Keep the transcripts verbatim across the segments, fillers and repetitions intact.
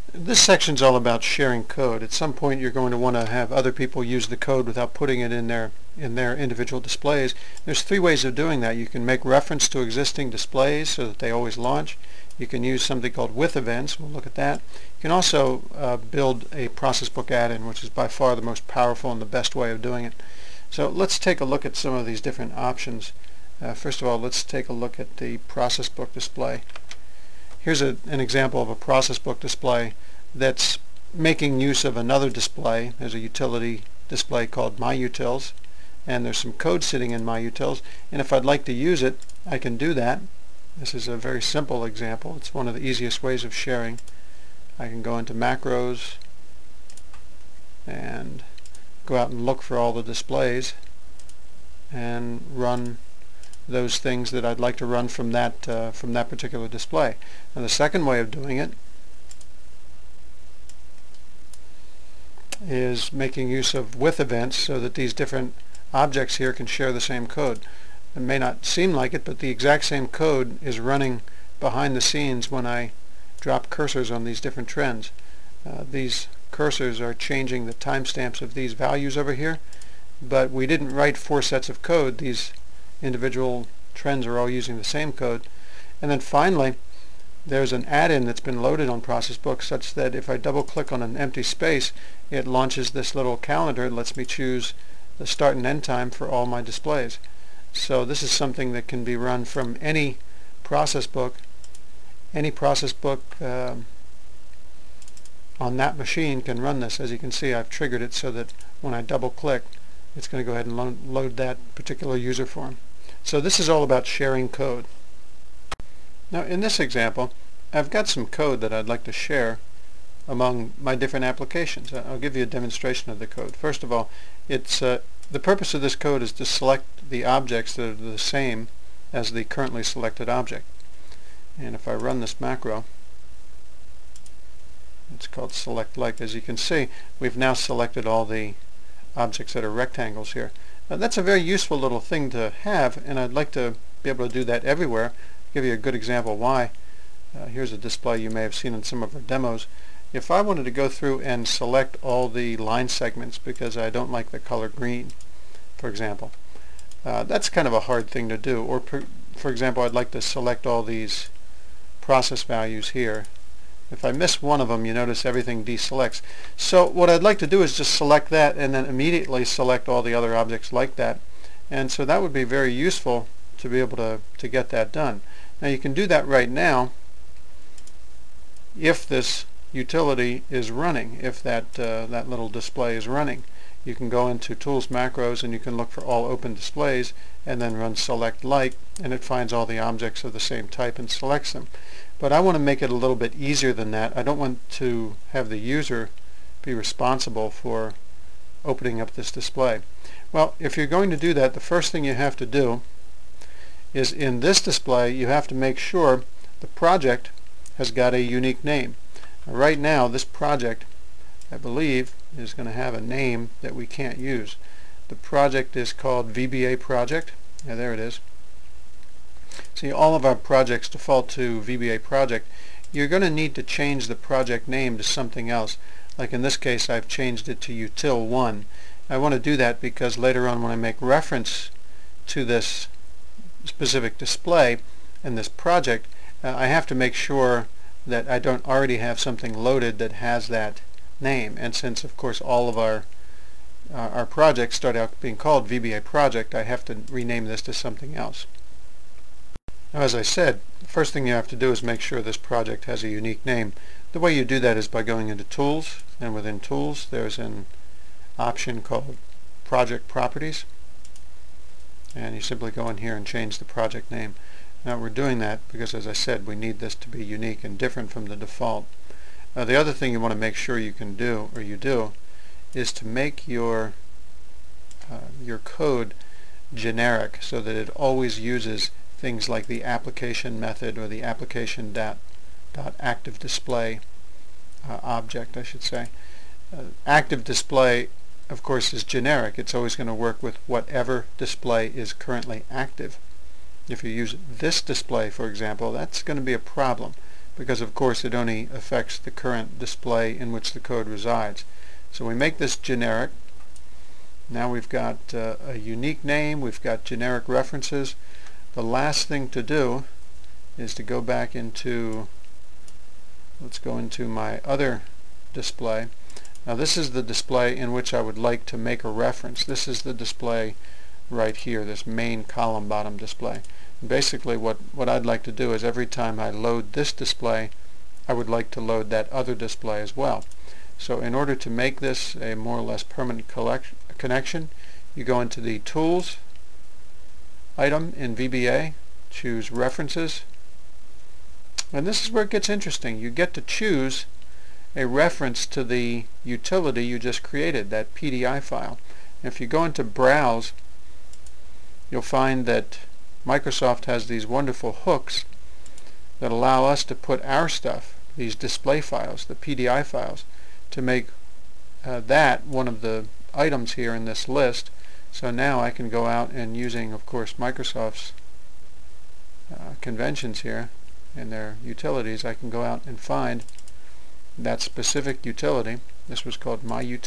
This section is all about sharing code. At some point you're going to want to have other people use the code without putting it in their in their individual displays. There's three ways of doing that. You can make reference to existing displays so that they always launch. You can use something called with events. We'll look at that. You can also uh, build a ProcessBook add-in, which is by far the most powerful and the best way of doing it. So let's take a look at some of these different options. Uh, first of all, let's take a look at the ProcessBook display. Here's a, an example of a ProcessBook display that's making use of another display. There's a utility display called MyUtils, and there's some code sitting in MyUtils, and if I'd like to use it, I can do that. This is a very simple example. It's one of the easiest ways of sharing. I can go into macros and go out and look for all the displays and run those things that I'd like to run from that uh, from that particular display. And the second way of doing it is making use of with events so that these different objects here can share the same code. It may not seem like it, but the exact same code is running behind the scenes when I drop cursors on these different trends. Uh, these cursors are changing the timestamps of these values over here, but we didn't write four sets of code. These individual trends are all using the same code. And then finally, there's an add-in that's been loaded on ProcessBook such that if I double click on an empty space, it launches this little calendar and lets me choose the start and end time for all my displays. So this is something that can be run from any ProcessBook. Any ProcessBook um, on that machine can run this. As you can see, I've triggered it so that when I double click, it's going to go ahead and lo load that particular user form. So this is all about sharing code. Now in this example, I've got some code that I'd like to share among my different applications. I'll give you a demonstration of the code. First of all, it's uh, the purpose of this code is to select the objects that are the same as the currently selected object. And if I run this macro, it's called select like. As you can see, we've now selected all the objects that are rectangles here. Now, that's a very useful little thing to have, and I'd like to be able to do that everywhere. I'll give you a good example why. Uh, here's a display you may have seen in some of our demos. If I wanted to go through and select all the line segments because I don't like the color green, for example, uh, that's kind of a hard thing to do. Or per, for example, I'd like to select all these process values here. If I miss one of them, you notice everything deselects. So what I'd like to do is just select that and then immediately select all the other objects like that. And so that would be very useful to be able to, to get that done. Now you can do that right now if this utility is running, if that, uh, that little display is running. You can go into Tools Macros and you can look for all open displays and then run select like, and it finds all the objects of the same type and selects them. But I want to make it a little bit easier than that. I don't want to have the user be responsible for opening up this display. Well, if you're going to do that, the first thing you have to do is in this display you have to make sure the project has got a unique name. Now, right now this project, I believe, is going to have a name that we can't use. The project is called V B A project. Yeah, there it is. See, all of our projects default to V B A project. You're going to need to change the project name to something else. Like in this case, I've changed it to util one. I want to do that because later on when I make reference to this specific display and this project, uh, I have to make sure that I don't already have something loaded that has that name. And since of course all of our uh, our projects start out being called V B A project, I have to rename this to something else. Now, as I said, the first thing you have to do is make sure this project has a unique name. The way you do that is by going into Tools, and within Tools there's an option called Project Properties, and you simply go in here and change the project name. Now we're doing that because, as I said, we need this to be unique and different from the default. Uh, the other thing you want to make sure you can do, or you do, is to make your uh, your code generic so that it always uses things like the application method or the application dot, dot active display uh, object, I should say. Uh, active display, of course, is generic. It's always going to work with whatever display is currently active. If you use this display, for example, that's going to be a problem because of course it only affects the current display in which the code resides. So we make this generic. Now we've got uh, a unique name, we've got generic references. The last thing to do is to go back into, let's go into my other display. Now this is the display in which I would like to make a reference. This is the display right here, this main column bottom display. And basically what, what I'd like to do is every time I load this display, I would like to load that other display as well. So in order to make this a more or less permanent connection, you go into the Tools item in V B A, choose References, and this is where it gets interesting. You get to choose a reference to the utility you just created, that P D I file. And if you go into Browse, you'll find that Microsoft has these wonderful hooks that allow us to put our stuff, these display files, the P D I files, to make uh, that one of the items here in this list. So now I can go out and, using of course Microsoft's uh, conventions here and their utilities, I can go out and find that specific utility. This was called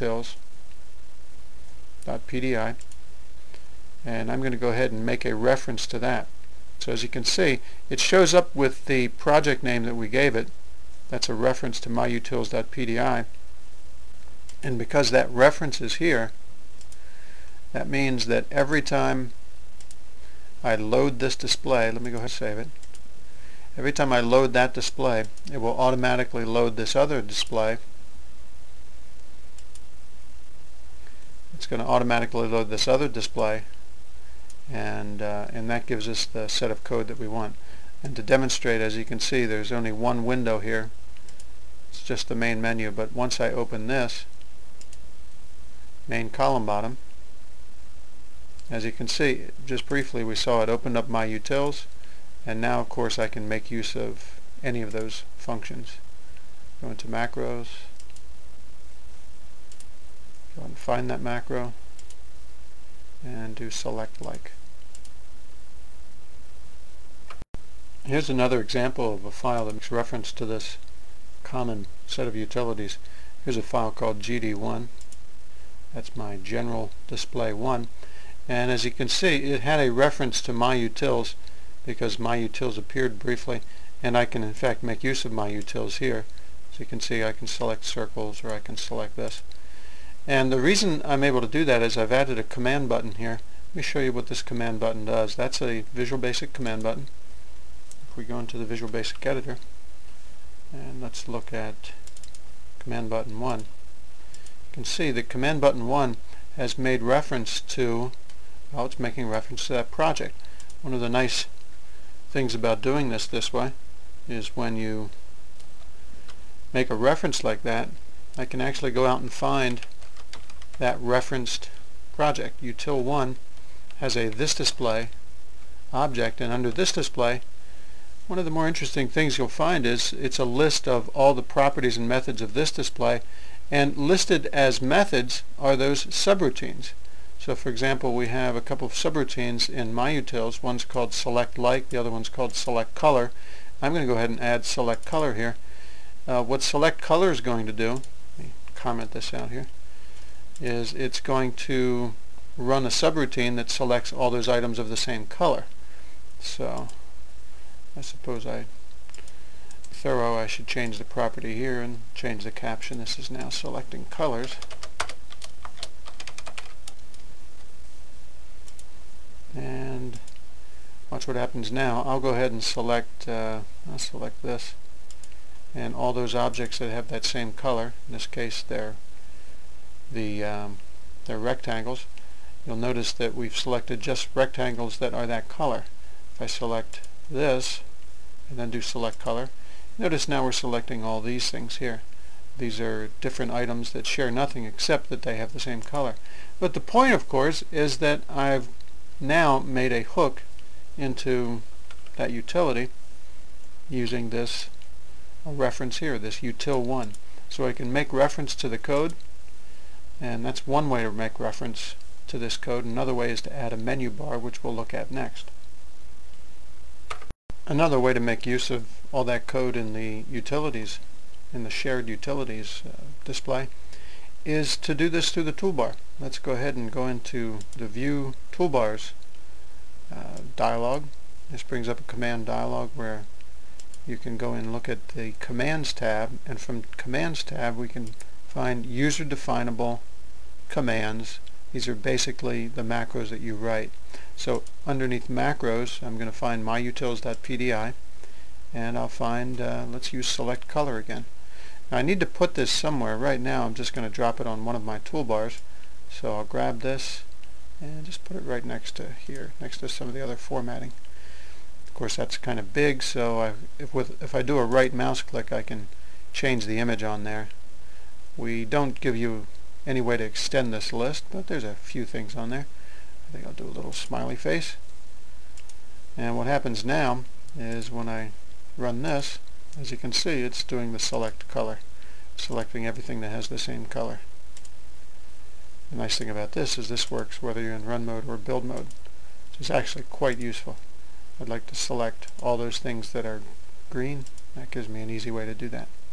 myutils.pdi, and I'm going to go ahead and make a reference to that. So as you can see, it shows up with the project name that we gave it. That's a reference to myutils.pdi, and because that reference is here, that means that every time I load this display, let me go ahead and save it. Every time I load that display, it will automatically load this other display. It's going to automatically load this other display, and uh, and that gives us the set of code that we want. And to demonstrate, as you can see, there's only one window here. It's just the main menu, but once I open this main column bottom, as you can see, just briefly we saw it opened up my utils, and now of course I can make use of any of those functions. Go into macros, go and find that macro, and do select like. Here's another example of a file that makes reference to this common set of utilities. Here's a file called G D one. That's my general display one, and as you can see, it had a reference to myutils because myutils appeared briefly, and I can in fact make use of myutils here. So you can see I can select circles, or I can select this. And the reason I'm able to do that is I've added a command button here. Let me show you what this command button does. That's a Visual Basic command button. If we go into the Visual Basic editor, and let's look at command button one, you can see that command button one has made reference to, well, it's making reference to that project. One of the nice things about doing this this way is when you make a reference like that, I can actually go out and find that referenced project. util one has a this display object, and under this display, one of the more interesting things you'll find is it's a list of all the properties and methods of this display, and listed as methods are those subroutines. So for example, we have a couple of subroutines in myutils. One's called select like, the other one's called select color. I'm going to go ahead and add select color here. Uh, what select color is going to do, let me comment this out here, is it's going to run a subroutine that selects all those items of the same color. So I suppose I thorough I should change the property here and change the caption. This is now selecting colors. And watch what happens now. I'll go ahead and select uh, I'll select this, and all those objects that have that same color, in this case they're the um, they're rectangles. You'll notice that we've selected just rectangles that are that color. If I select this and then do select color, notice now we're selecting all these things here. These are different items that share nothing except that they have the same color. But the point, of course, is that I've now made a hook into that utility using this reference here, this util one. So I can make reference to the code, and that's one way to make reference to this code. Another way is to add a menu bar, which we'll look at next. Another way to make use of all that code in the utilities, in the shared utilities uh, display, is to do this through the toolbar. Let's go ahead and go into the View Toolbars uh, dialog. This brings up a command dialog where you can go and look at the Commands tab, and from Commands tab we can find user-definable commands. These are basically the macros that you write. So underneath macros, I'm going to find myutils.pdi, and I'll find, uh, let's use select color again. Now I need to put this somewhere. Right now I'm just going to drop it on one of my toolbars. So I'll grab this and just put it right next to here, next to some of the other formatting. Of course that's kind of big, so I, if, with, if I do a right mouse click I can change the image on there. We don't give you any way to extend this list, but there's a few things on there. I think I'll do a little smiley face. And what happens now is when I run this, as you can see, it's doing the select color, selecting everything that has the same color. The nice thing about this is this works whether you're in run mode or build mode, which is actually quite useful. I'd like to select all those things that are green. That gives me an easy way to do that.